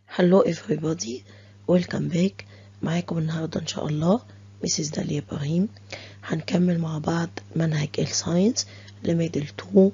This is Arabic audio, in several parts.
Hello everybody, welcome back. معاكم النهاردة إن شاء الله Mrs. داليا إبراهيم. هنكمل مع بعض منهج الساينس لميدل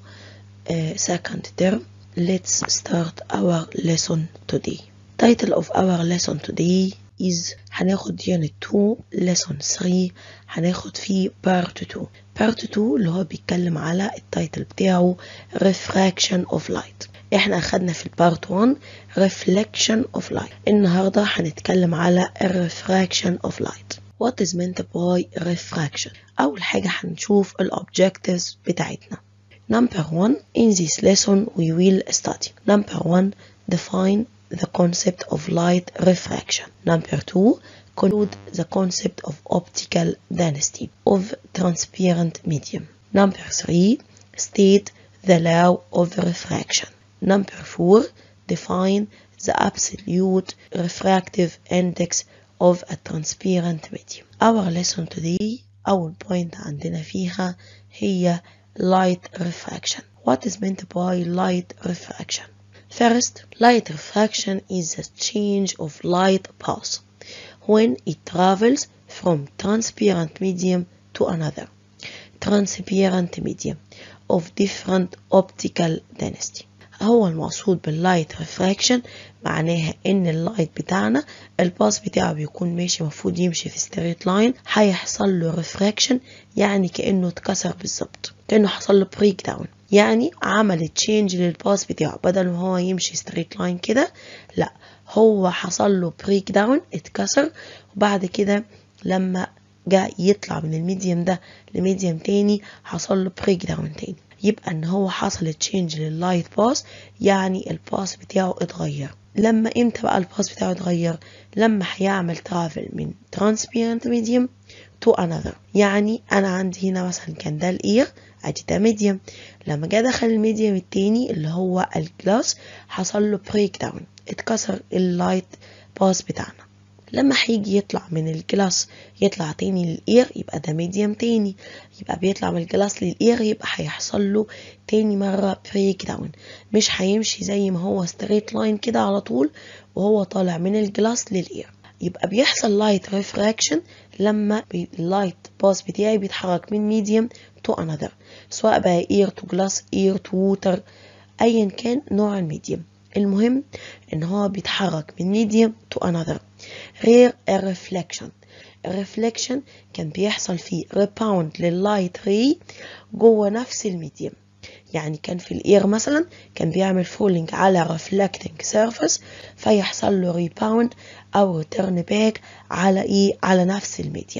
2 second term. Let's start our lesson today. Title of our lesson today is هناخد unit 2 lesson 3. هناخد فيه part 2. part 2 اللي هو بيتكلم على التايتل بتاعه refraction of light. احنا اخدنا في البارت 1 reflection of light. النهارده هنتكلم على refraction of light. What is meant by refraction؟ اول حاجه هنشوف الobjectives بتاعتنا. Number 1, in this lesson we will study. Number 1, define the concept of light refraction. Number 2, conclude the concept of optical density of transparent medium. Number 3, state the law of refraction. Number 4, define the absolute refractive index of a transparent medium. Our lesson today أول point عندنا فيها هي light refraction. What is meant by light refraction? First, light refraction is the change of light path when it travels from transparent medium to another transparent medium of different optical density. هو المقصود باللايت ريفراكشن معناها ان اللايت بتاعنا الباس بتاعه بيكون ماشي مفروض يمشي في ستريت لاين، هيحصل له ريفراكشن يعني كانه اتكسر بالظبط، كانه حصل له بريك داون، يعني عمل تشينج للباس بتاعه، بدل ما هو يمشي ستريت لاين كده لا هو حصل له بريك داون اتكسر، وبعد كده لما جاء يطلع من الميديم ده لميديم تاني حصل له بريك داون تاني. يبقى ان هو حصل تشينج لللايت باس، يعني الباس بتاعه اتغير. لما امتى بقى الباس بتاعه اتغير؟ لما هيعمل ترافل من transparent medium to another. يعني انا عندي هنا مثلا كان ده الاير، ادي ده ميديم، لما جه دخل الميديم التاني اللي هو الجلاس حصل له بريك داون، اتكسر اللايت باس بتاعنا. لما هيجي يطلع من الجلاس يطلع تاني للإير يبقى ده ميديم تاني، يبقى بيطلع من الجلاس للإير يبقى هيحصل له تاني مرة بريك داون، مش هيمشي زي ما هو ستريت لاين كده على طول وهو طالع من الجلاس للإير. يبقى بيحصل لايت ريفراكشن لما اللايت باس بتاعي بيتحرك من ميديم تو انذر، سواء بقى اير تو جلاس اير تو ووتر ايا كان نوع الميديم، المهم ان هو بيتحرك من ميديم تو انذر. غير الريفلكشن، الريفلكشن كان بيحصل فيه ريباوند لللايت ري جوه نفس الميديم، يعني كان في الاير مثلا كان بيعمل فولينج على ريفلكتنج سيرفيس فيحصل له ريباوند او ريتيرن باك على على نفس الميديم.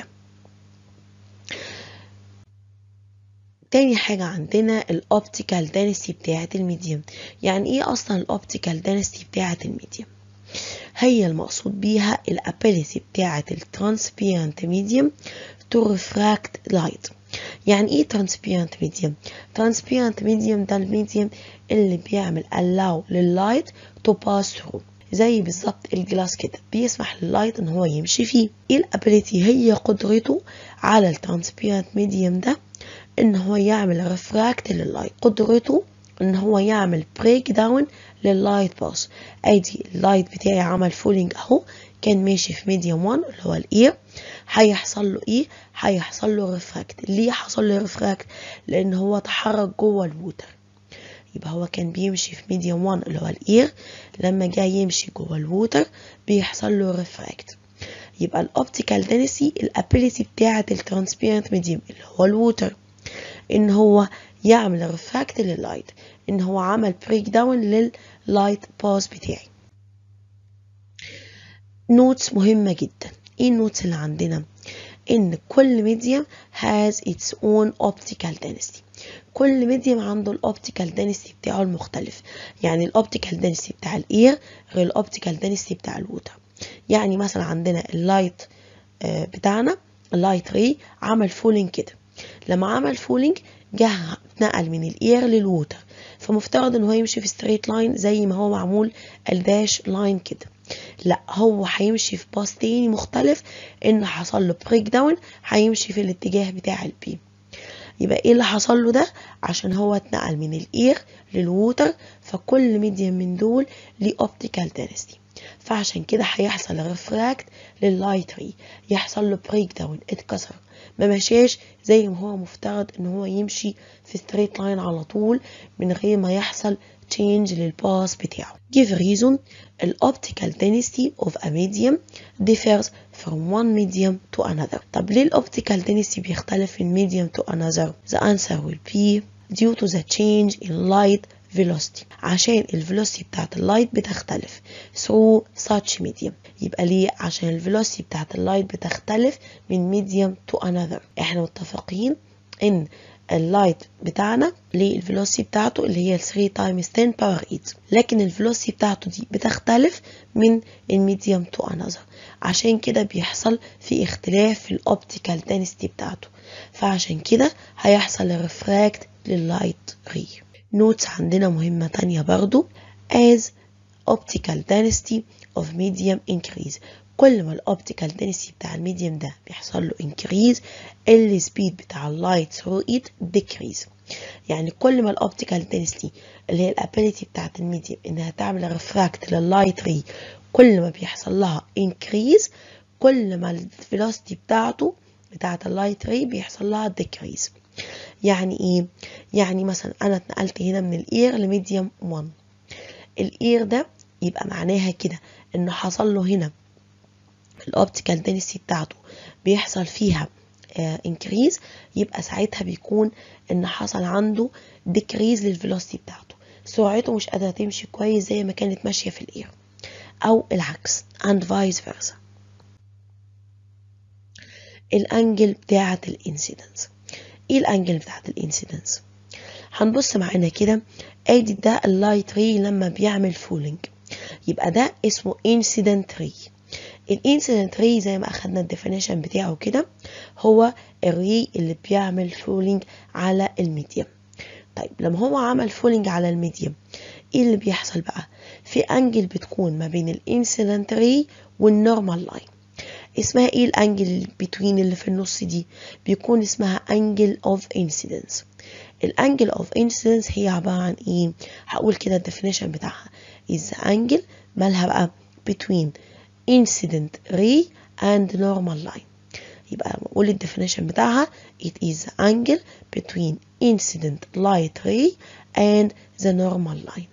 تاني حاجة عندنا الاوبتيكال دانستي بتاعة الميديم. يعني ايه اصلا الاوبتيكال دانستي بتاعة الميديم؟ هي المقصود بيها الابيليتي بتاعة الترانسبيرنت ميديم تو ريفراكت لايت. يعني ايه ترانسبيرنت ميديم؟ ترانسبيرنت ميديم ده الميديم اللي بيعمل allow لللايت تو باس ثرو، زي بالظبط الجلاس كده بيسمح لللايت ان هو يمشي فيه. ايه الابيليتي؟ هي قدرته على الترانسبيرنت ميديم ده ان هو يعمل ريفراكت لللايت، قدرته ان هو يعمل بريك داون لللايت باس. ادي اللايت بتاعي عمل فولينج اهو، كان ماشي في ميديوم 1 اللي هو الاير، هيحصل له ايه؟ هيحصل له ريفراكت. ليه حصل له ريفراكت؟ لان هو تحرك جوه الووتر. يبقى هو كان بيمشي في ميديوم 1 اللي هو الاير، لما جاي يمشي جوه الووتر بيحصل له ريفراكت. يبقى الاوبتيكال دانسي الابيليتي بتاعه الترانسبيرنت ميديم اللي هو الووتر ان هو يعمل ريفراكت لللايت، ان هو عمل بريك داون لللايت باس بتاعي. نوتس مهمة جدا. ايه النوتس اللي عندنا؟ ان كل ميديم has its own optical density. كل ميديم عنده الاوبتيكال دانستي بتاعه المختلف، يعني الاوبتيكال دانستي بتاع الاير غير الاوبتيكال دانستي بتاع الووتر. يعني مثلا عندنا اللايت بتاعنا اللايت ري عمل فولينج كده، لما عمل فولينج جه نقل من الاير للووتر، فمفترض ان هو يمشي في ستريت لاين زي ما هو معمول الداش لاين كده، لا هو هيمشي في باس تاني مختلف، ان حصل له بريك داون هيمشي في الاتجاه بتاع البي. يبقى ايه اللي حصل له ده؟ عشان هو اتنقل من الاير للووتر، فكل ميديم من دول ليه اوبتيكال دنسيتي، فعشان كده هيحصل ريفراكت لللايت ري، يحصل له بريك داون، اتكسر، ما مشاش زي ما هو مفترض ان هو يمشي في ستريت لاين على طول من غير ما يحصل change للباس بتاعه. Give reason the optical density of a medium differs from one medium to another. طب ليه الoptical density بيختلف من medium to another؟ The answer will be due to the change in light velocity. عشان الفيلوسيتي بتاعت اللايت بتختلف through such medium. يبقى ليه؟ عشان الفيلوسيتي بتاعت اللايت بتختلف من medium to another. احنا متفقين ان اللايت بتاعنا ليه الفيلوسيتي بتاعته اللي هي 3 times 10 باور 8، لكن الفيلوسيتي بتاعته دي بتختلف من الميديوم تو انذر، عشان كده بيحصل في اختلاف في الاوبتيكال دنسيتي بتاعته، فعشان كده هيحصل ريفراكت لللايت ري. نوتس عندنا مهمة تانية برضو as optical density of medium increase. كل ما الاوبتيكال density بتاع الميديم ده بيحصل له increase السبيد بتاع اللايت through it decrease. يعني كل ما الاوبتيكال density اللي هي الابيليتي بتاعت الميديم انها تعمل ريفراكت لللايت ري كل ما بيحصل لها increase، كل ما الفيلوسيتي بتاعته بتاعت اللايت ري بيحصل لها decrease. يعني ايه؟ يعني مثلا انا اتنقلت هنا من الاير لميديم 1، الاير ده يبقى معناها كده انه حصل له هنا الاوبتيكال دنسيتي بتاعته بيحصل فيها انكريز، يبقى ساعتها بيكون ان حصل عنده ديكريز للفيلوسيتي بتاعته، سرعته مش قادره تمشي كويس زي ما كانت ماشيه في الاير، او العكس and vice versa. الانجل بتاعه الانسيدنس. ايه الانجل بتاعه الانسيدنس؟ هنبص معانا كده، ادي ده اللايت ري لما بيعمل فولينج، يبقى ده اسمه incident ray. الانسيدنت ري زي ما اخدنا الديفينيشن بتاعه كده هو الري اللي بيعمل فولينج على الميديم. طيب لما هو عمل فولينج على الميديم ايه اللي بيحصل بقى؟ في انجل بتكون ما بين الانسيدنت ري والنورمال لاين، اسمها ايه الانجل بتوين اللي في النص دي؟ بيكون اسمها انجل اوف انسيدنس. الانجل اوف انسيدنس هي عباره عن ايه؟ هقول كده الديفينيشن بتاعها is angle مالها بقى between incident ray and normal line. يبقى نقول الديفينيشن بتاعها it is the angle between incident light ray and the normal line.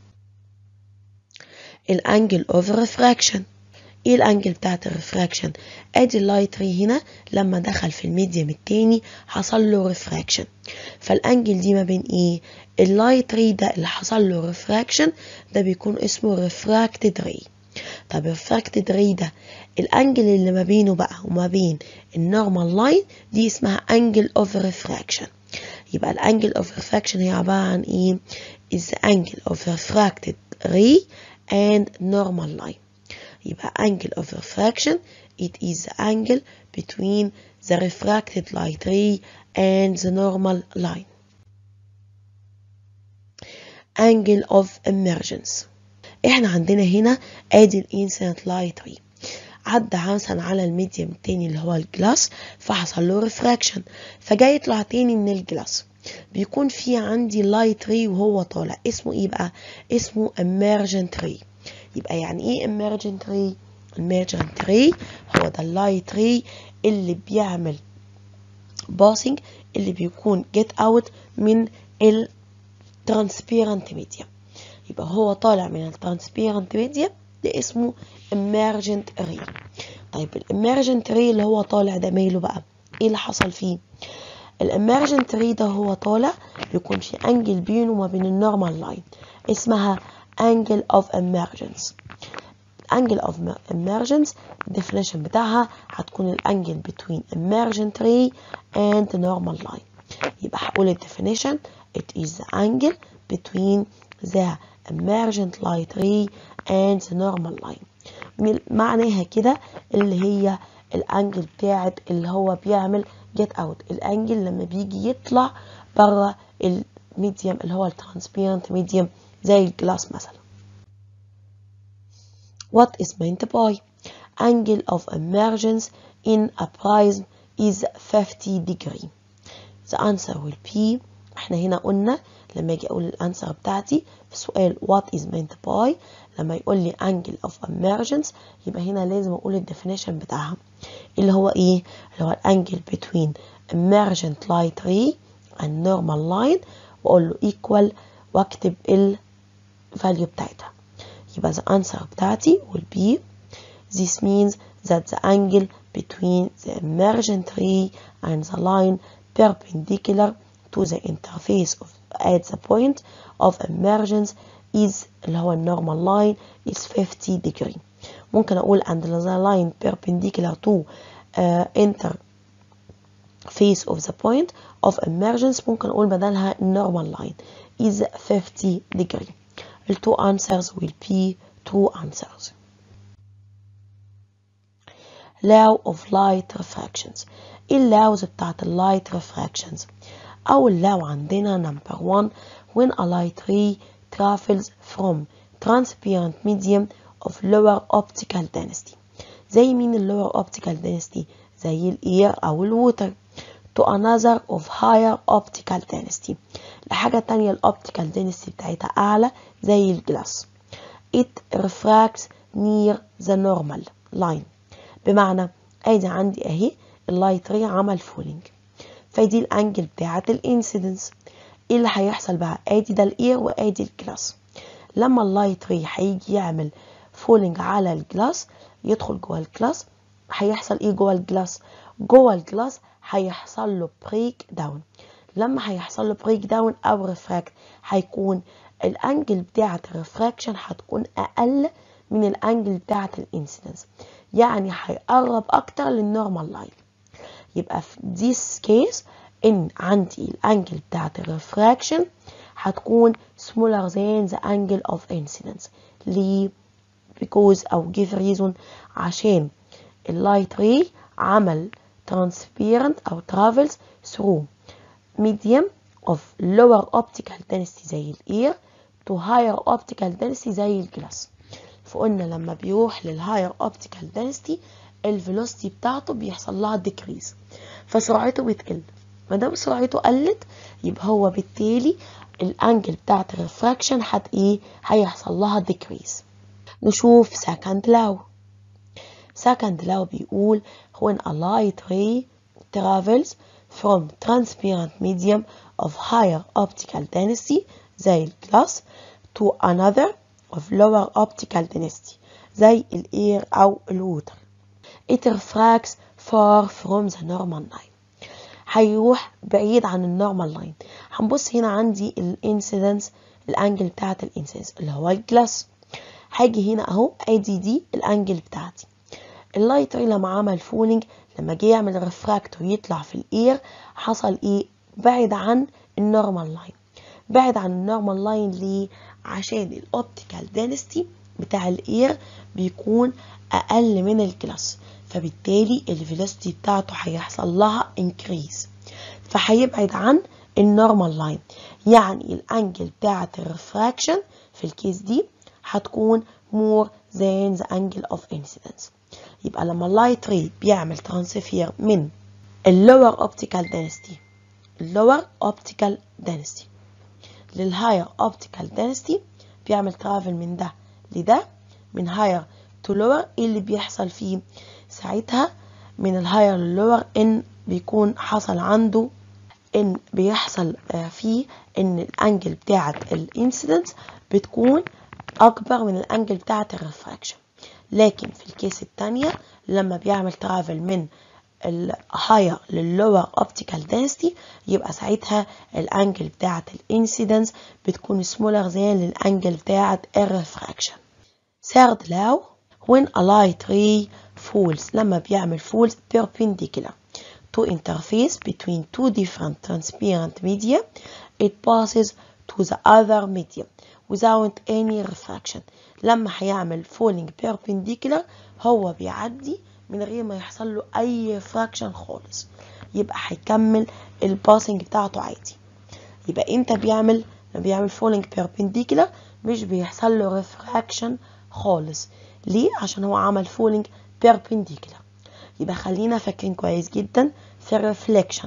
الانجل اوف ريفراكشن. ايه الانجل بتاعت الريفراكشن؟ ادي اللايت ري هنا لما دخل في الميديم التاني حصل له ريفراكشن، فالانجل دي ما بين ايه؟ اللايت ري ده اللي حصل له ريفراكشن ده بيكون اسمه ريفراكتد ري. طب الريفراكتد ري ده الانجل اللي ما بينه بقى وما بين النورمال لاين دي اسمها انجل اوف ريفراكشن. يبقى الانجل اوف ريفراكشن هي عباره عن ايه؟ is the angle of refracted ray and normal line. يبقى angle of refraction it is the angle between the refracted light ray and the normal line. angle of emergence. احنا عندنا هنا ادي الانسيدنت لايت ري عدى مثلا على الميديم التاني اللي هو الجلاس فحصل له ريفراكشن فجاي يطلع تاني من الجلاس، بيكون في عندي لايت ري وهو طالع اسمه ايه بقى؟ اسمه emergent ray. يبقى يعني ايه emergent ray؟ emergent ray هو ده اللايت ري اللي بيعمل باسنج اللي بيكون get out من الترانسبيرنت ميديم، يبقى هو طالع من الترانسبيرنت ميديم ده اسمه emergent ray. طيب الemergent ray اللي هو طالع ده ماله بقى؟ ايه اللي حصل فيه؟ الemergent ray ده هو طالع بيكون في انجل بينه وما بين النورمال لاين اسمها angle of emergence. angle of emergence definition بتاعها هتكون الانجل between emergent ray and the normal line. يبقى هقول definition it is the angle between the emergent light ray and the normal line. معناها كده اللي هي الانجل بتاعت اللي هو بيعمل get out، الانجل لما بيجي يطلع بره الميديم اللي هو الترانسبيرنت ميديم زي الجلاس مثلا. What is meant by angle of emergence in a prism is 50 degree. the answer will be، احنا هنا قلنا لما اجي اقول الانسر بتاعتي في سؤال what is meant by، لما يقول لي angle of emergence يبقى هنا لازم اقول الديفينيشن بتاعها اللي هو ايه، اللي هو الانجل between emergent light ray and normal line، واقول له equal واكتب الفاليو بتاعتها. يبقى the answer بتاعتي will be this means that the angle between the emergent ray and the line perpendicular to the interface at the point of emergence is اللي هو normal line is 50 degree. ممكن أقول and the line perpendicular to interface of the point of emergence ممكن أقول بدلها normal line is 50 degree. The two answers will be true answers. Law of light refractions. اللاوز بتاعت اللايت refractions. أول law عندنا number 1 when a light ray travels from transparent medium of lower optical density. زي مين lower optical density؟ زي الاير أو الووتر. to another of higher optical density. لحاجة تانية الأوبتيكال density بتاعتها أعلى زي الجلاس. it refracts near the normal line. بمعنى ادي عندي اهي اللايت ري عمل فولينج، فدي الانجل بتاعت الانسيدنس. ايه اللي هيحصل بقى؟ ادي ده الاير وادي الجلاس. لما اللايت ري هيجي يعمل فولينج على الجلاس يدخل جوه الجلاس، هيحصل ايه جوه الجلاس؟ جوه الجلاس هيحصل له بريك داون. لما هيحصل له بريك داون او ريفراكت هيكون الانجل بتاعت الريفراكشن هتكون اقل من الانجل بتاعت الانسيدنس، يعني هيقرب اكتر للنورمال لاين. يبقى في this case ان عندي الانجل بتاعت الريفراكشن هتكون smaller than the angle of incidence. ليه؟ because او give reason عشان اللايت ري عمل transparent او travels through medium of lower optical density زي الاير to higher optical density زي الجلاس. فقلنا لما بيروح للهاير اوبتيكال density الفيلوسيتي بتاعته بيحصل لها ديكريز، فسرعته بتقل. ما دام سرعته قلت يبقى هو بالتالي الانجل بتاعت الريفراكشن هيحصل لها ديكريز. نشوف second law. second law بيقول when a light ray travels from transparent medium of higher optical density زي الجلاس to another of lower optical density زي الاير او الووتر it refracts far from the normal line. هيروح بعيد عن النورمال لاين. هنبص هنا عندي الانسيدنس، الانجل بتاعت الانسيدنس اللي هو الجلاس. هاجي هنا اهو ادي دي الانجل بتاعتي. اللايت ري لما عمل فولينج لما جه يعمل ريفراكت ويطلع في الاير حصل ايه؟ بعد عن النورمال لاين. بعد عن النورمال لاين ليه؟ عشان الاوبتيكال دينستي بتاع الاير بيكون اقل من الجلاس، فبالتالي الفيلوسيتي بتاعته هيحصل لها انكريز، فهيبعد عن النورمال لاين. يعني الانجل بتاعت الريفراكشن في الكيس دي هتكون more than the angle of incidence. يبقى لما اللايت ري بيعمل ترانسفير من اللور اوبتيكال دينستي للهاير اوبتيكال دينستي بيعمل ترافل من ده لده، من هاير تو لور. ايه اللي بيحصل فيه ساعتها من الهاير للور؟ ان بيكون حصل عنده ان بيحصل فيه ان الانجل بتاعت الانسيدنس بتكون اكبر من الانجل بتاعت الريفراكشن. لكن في الكيس الثانيه لما بيعمل ترافل من الهاير لللور اوبتيكال دنسيتي يبقى ساعتها الانجل بتاعت الانسيدنس بتكون سمولر زي الانجل بتاعت الريفراكشن. third law when a light ray falls لما بيعمل falls perpendicular to interface between two different transparent media it passes to the other medium without any refraction. لما هيعمل falling perpendicular هو بيعدي من غير ما يحصل له اي refraction خالص، يبقى هيكمل الباسنج بتاعته عادي. يبقى امتى بيعمل falling perpendicular؟ مش بيحصل له refraction خالص. ليه؟ عشان هو عمل falling perpendicular. يبقى خلينا فاكرين كويس جدا في الريفليكشن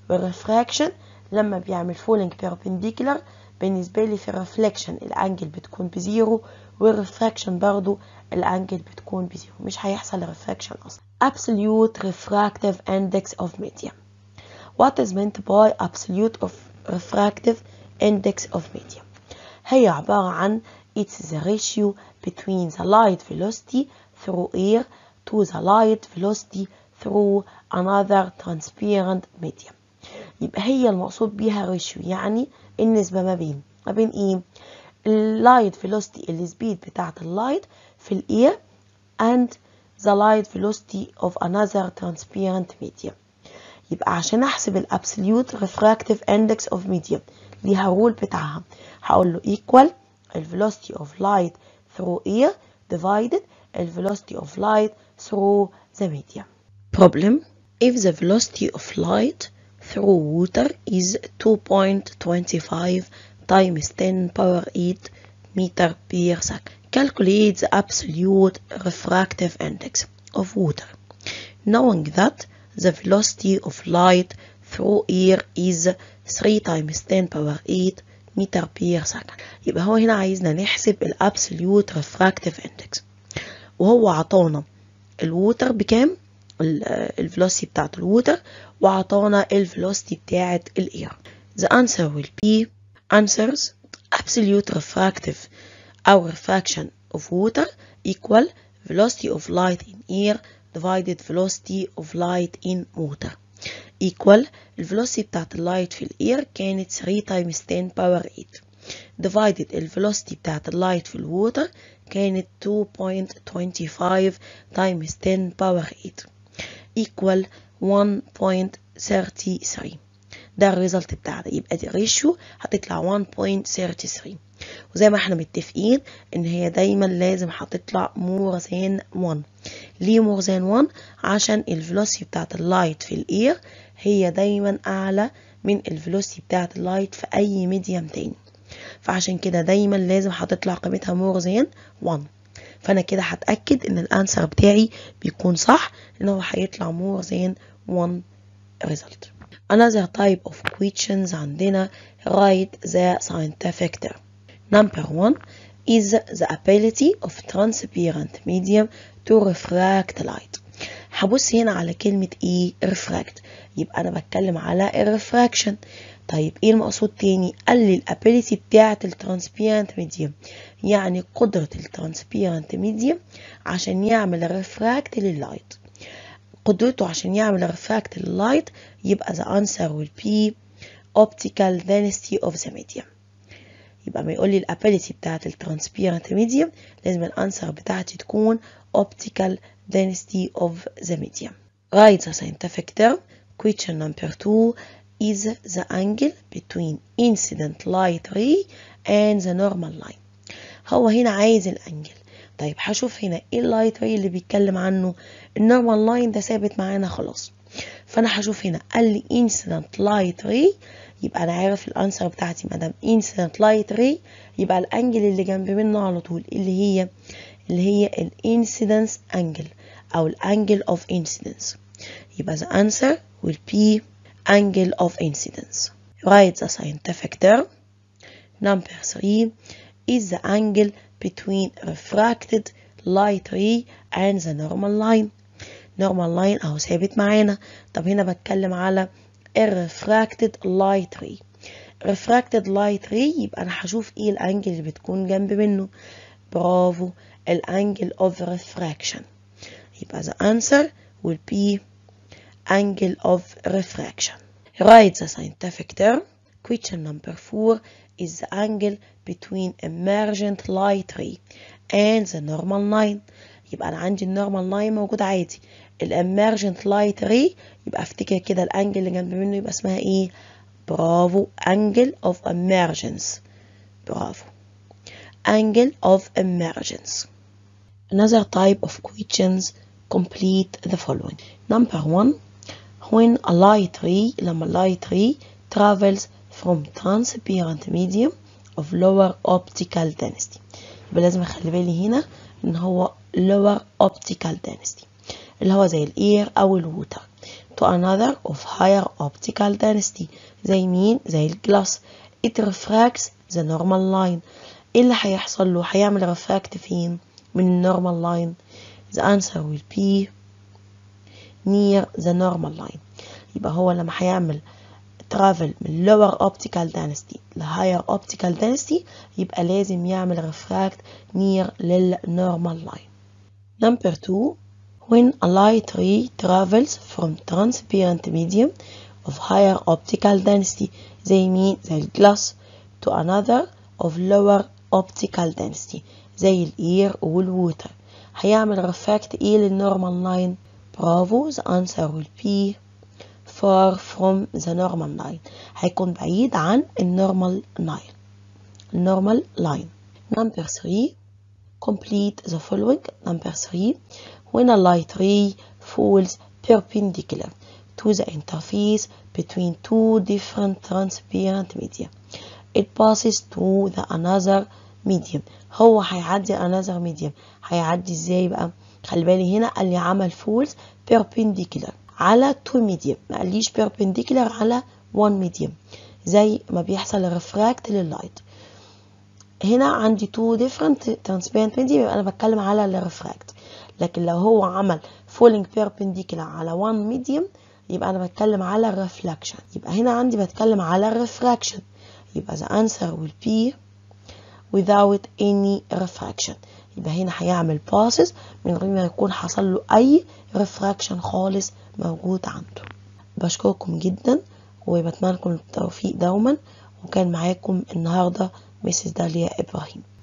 والريفراكشن لما بيعمل فولينج بيربنديكولار بالنسبة لي في الريفليكشن الانجل بتكون بزيرو، والريفراكشن برضو الانجل بتكون بزيرو، مش هيحصل ريفراكشن اصلا. absolute refractive index of medium. What is meant by absolute of refractive index of medium؟ هي عبارة عن it's the ratio between the light velocity through air to the light velocity through another transparent medium. يبقى هي المقصود بيها ريشيو، يعني النسبة ما بين ايه؟ اللايت velocity السبيد بتاعت اللايت في الاير and the light velocity of another transparent medium. يبقى عشان احسب الابسوليوت ريفراكتيف اندكس اوف ميديم ليها رول بتاعها، هقول له equal velocity of light through air divided velocity of light through the medium. Problem: if the velocity of light through water is 2.25 times 10 power 8 meter per second, calculate the absolute refractive index of water, knowing that the velocity of light through air is 3 times 10 power 8 meter per second. يبقى هو هنا عايزنا نحسب الابسوليوت ريفراكتيف اندكس، وهو عطانا الووتر بكام، الفيلوسيتي بتاعت الووتر، وعطانا الفيلوسيتي بتاعت الاير. The answer will be answers absolute refractive or refraction of water equal velocity of light in air divided velocity of light in water equal الفيلوسيتي بتاعت اللايت في الاير كانت 3 times 10 power 8 divided الفيلوسيتي بتاعت اللايت في الووتر كانت 2.25 times 10 power 8 equal 1.33. ده الريزلت بتاعنا، يبقى دي ريشيو هتطلع 1.33. وزي ما احنا متفقين ان هي دايما لازم هتطلع more than 1. ليه more than 1؟ عشان الفيلوسيتي بتاعت اللايت في الاير هي دايما اعلى من الفيلوسيتي بتاعت اللايت في اي ميديم تاني، فعشان كده دايما لازم هتطلع قيمتها more than 1. فانا كده هتاكد ان الانسر بتاعي بيكون صح، ان هو هيطلع more than 1 result. Another type of questions عندنا write the scientific term. Number 1 is the ability of transparent medium to refract light. هبص هنا على كلمة ايه؟ refract، يبقى انا بتكلم على الريفراكشن. طيب ايه المقصود تاني؟ قال لي الابيليتي بتاعة الترانسبيرنت ميديوم، يعني قدرة الترانسبيرنت ميديوم عشان يعمل ريفراكت لللايت. قدرته عشان يعمل ريفراكت لللايت يبقى the answer will be optical density of the medium. يبقى ما يقول لي الابيليتي بتاعة الترانسبيرنت ميديوم لازم الانسر بتاعتي تكون optical density of the medium. Write the scientific term. Question number 2 is the angle between incident light ray and the normal line. هو هنا عايز الانجل. طيب هشوف هنا ايه اللايت راي اللي بيتكلم عنه؟ النورمال لاين ده ثابت معانا خلاص، فانا هشوف هنا قال لي incident light ray، يبقى انا عارف الانسر بتاعتي مادام incident light ray يبقى الانجل اللي جنب منه على طول اللي هي الانسيدنس انجل او الانجل اوف انسيدنس. يبقى the answer will be angle of incidence. Write the scientific term. Number 3 is the angle between refracted light ray and the normal line. normal line اهو ثابت معانا. طب هنا بتكلم على refracted light ray. refracted light ray يبقى انا هشوف ايه الانجل اللي بتكون جنب منه. برافو، الانجل of refraction. يبقى the answer will be angle of refraction. Write the scientific term. Question number 4 is the angle between emergent light ray and the normal line. يبقى انا عندي النورمال لاين موجود عادي، الاميرجنت لايت راي يبقى افتكر كده الانجل اللي جنب منه يبقى اسمها ايه؟ برافو، angle of emergence. برافو، angle of emergence. Another type of questions complete the following. Number 1 when a light ray لما light ray travels from transparent medium of lower optical density، يبقى لازم اخلي بالي هنا ان هو lower optical density اللي هو زي الاير او الووتر to another of higher optical density. زي مين؟ زي الجلاس. it refracts the normal line. ايه اللي هيحصل له؟ هيعمل refract فين؟ من النورمال لاين. the answer will be near the normal line. يبقى هو لما هيعمل travel من lower optical density ل higher optical density يبقى لازم يعمل refract near للnormal line. Number 2, when a light ray travels from transparent medium of higher optical density زي مين؟ زي الجلاس to another of lower optical density زي الاير والووتر. هيعمل refract ايه للnormal line؟ برافو. the answer will be far from the normal line. هيكون بعيد عن النورمال line. Number 3, complete the following. Number 3, when a light ray falls perpendicular to the interface between two different transparent media, it passes to the another medium. هو هيعدي another medium. هيعدي ازاي بقى؟ خلي بالي هنا قال لي عمل falls perpendicular على 2 medium، ما قاليش perpendicular على 1 medium زي ما بيحصل refract لللايت. هنا عندي 2 different transparent medium يبقى انا بتكلم على الريفراكت. لكن لو هو عمل falling perpendicular على 1 medium يبقى انا بتكلم على الريفلكشن. يبقى هنا عندي بتكلم على الريفراكشن. يبقى the answer will be without any refraction. يبقى هنا هيعمل passes من غير ما يكون حصل له اي refraction خالص موجود عنده. بشكركم جدا وبتمنى لكم التوفيق دوما، وكان معاكم النهارده مسز داليا إبراهيم.